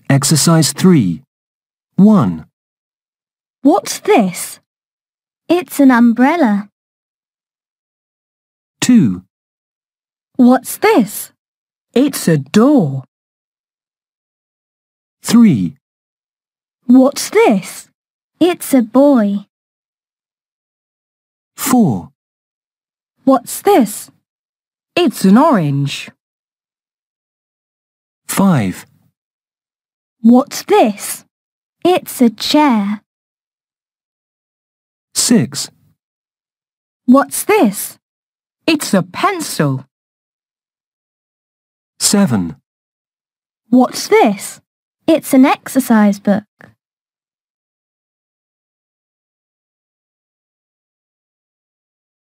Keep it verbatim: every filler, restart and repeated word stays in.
Exercise three. one. What's this? It's an umbrella. two. What's this? It's a door. three. What's this? It's a boy. four. What's this? It's an orange. five. What's this? It's a chair. six. What's this? It's a pencil. seven. What's this? It's an exercise book.